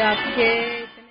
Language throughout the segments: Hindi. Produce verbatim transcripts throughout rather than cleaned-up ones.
आपके इतने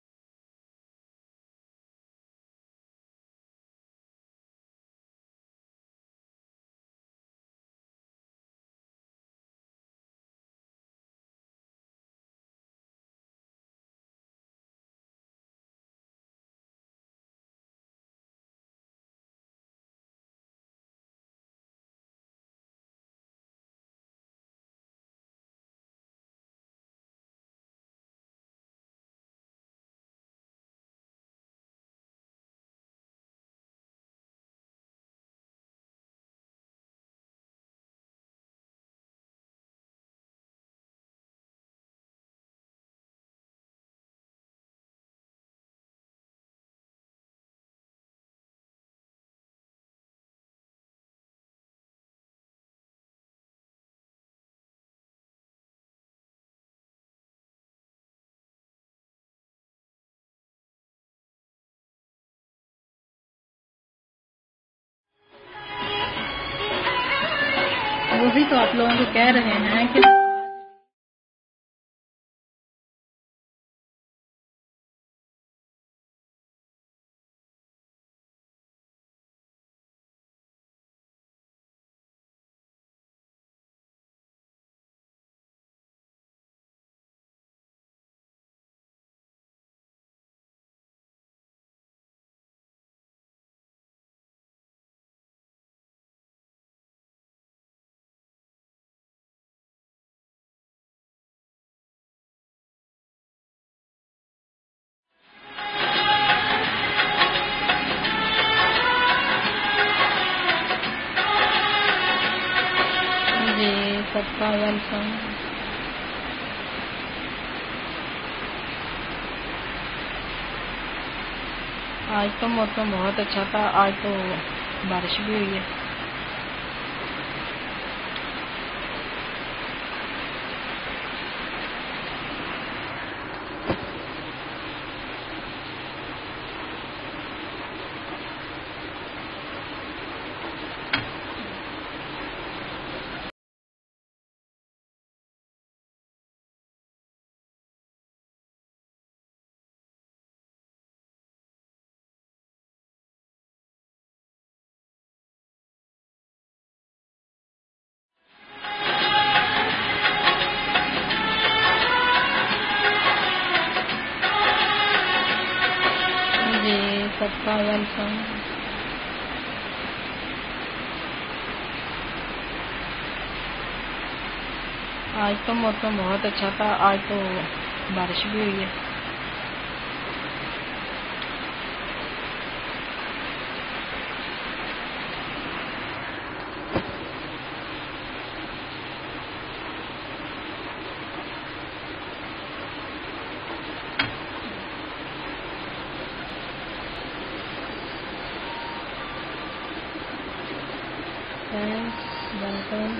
वो भी तो आप लोगों को कह रहे हैं कि जी सबका वेलकम। आज तो मौसम बहुत अच्छा था, आज तो बारिश भी हुई है। जी सबका वेलकम। आज तो मौसम बहुत अच्छा था, आज तो बारिश भी हुई है। Thanks, welcome.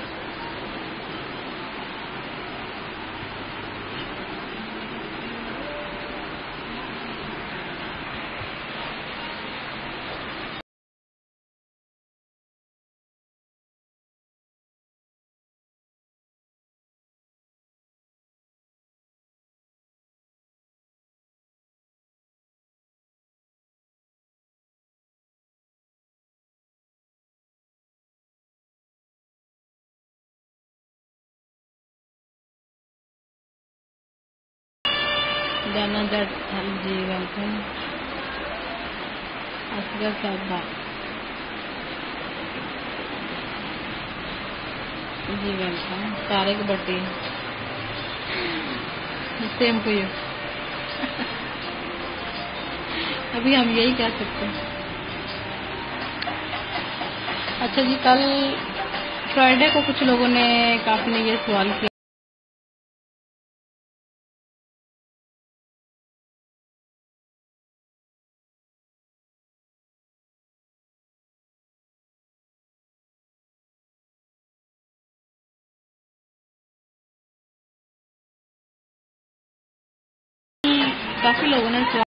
Jana Jatt ji welcome. Asghar Sahiba ji welcome. Tariq Bhatti same को यू अभी हम यही कह सकते हैं। अच्छा जी, कल फ्राइडे को कुछ लोगों ने काफी ने ये सवाल किया काफी लोगों ने सवाल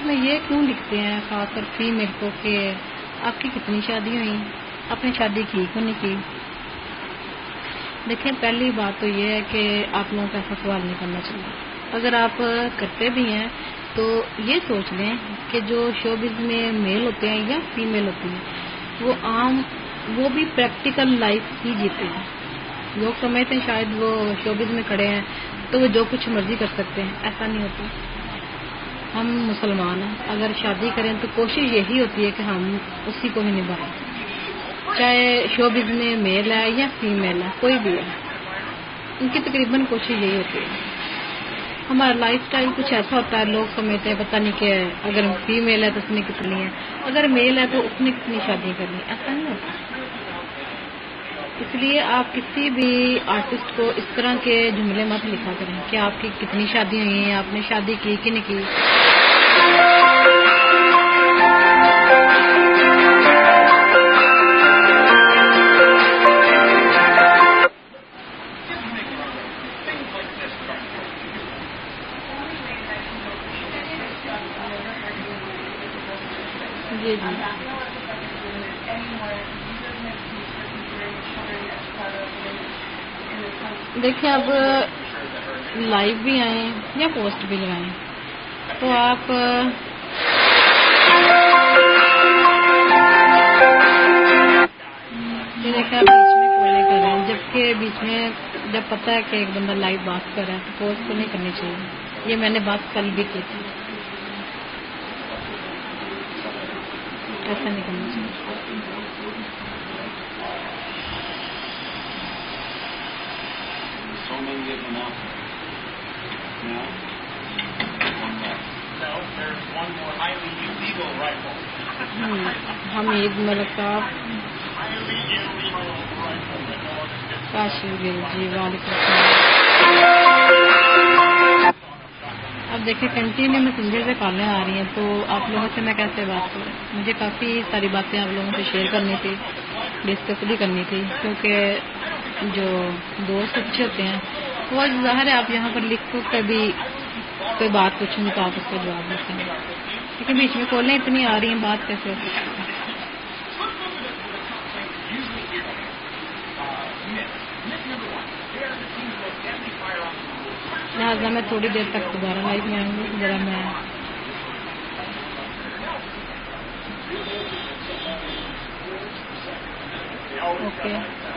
में ये क्यों लिखते हैं खासकर फीमेल को कि आपकी कितनी शादी हुई, आपने शादी की क्यों नहीं की? देखिए, पहली बात तो ये है कि आप लोगों को ऐसा सवाल नहीं करना चाहिए। अगर आप करते भी हैं तो ये सोच लें कि जो शोबिज़ में मेल होते हैं या फीमेल होती हैं वो आम वो भी प्रैक्टिकल लाइफ ही जीते हैं। लोग समझते हैं शायद वो शोबिज़ में खड़े हैं तो वो जो कुछ मर्जी कर सकते हैं, ऐसा नहीं होता। हम मुसलमान हैं, अगर शादी करें तो कोशिश यही होती है कि हम उसी को ही निभाएं, चाहे शोबिज़ में मेल है या फीमेल है, कोई भी है, उनकी तकरीबन कोशिश यही होती है। हमारा लाइफ स्टाइल कुछ ऐसा होता है, लोग समझते हैं पता नहीं क्या है, अगर फीमेल है तो उसने कितनी है, अगर मेल है तो उसने कितनी शादी करनी, ऐसा नहीं होता। इसलिए आप किसी भी आर्टिस्ट को इस तरह के जुमले मत लिखा करें कि आपकी कितनी शादी हुई है, आपने शादी की कि नहीं की। जी जी देखिए, अब लाइव भी आए या पोस्ट भी लगाएं तो आप ये देखिए आप बीच में कॉलें कर रहे हैं, जबकि बीच में जब पता है कि एक बंदा लाइव बात कर रहा है तो पोस्ट तो नहीं करनी चाहिए। ये मैंने बात कल भी की थी, ऐसा नहीं करना चाहिए। हमीद मलकाब काशिफ जी, वालेकुम। अब देखिए, कंटिन्यू मैसेंजर से कॉलें आ रही हैं तो आप लोगों से मैं कैसे बात करूँ? मुझे काफ़ी सारी बातें आप लोगों से शेयर करनी थी, डिस्कस भी करनी थी, क्योंकि जो दोस्त अच्छे होते हैं वो ज़ाहिर है आप यहाँ पर लिख कर भी कोई बात पूछूंगी तो आप उसका जवाब देते हैं, लेकिन बीच में कॉलें इतनी आ रही हैं, बात कैसे हो सकती है? लिहाजा मैं थोड़ी देर तक दोबारा लाइव में आऊँगी, जरा मैं ओके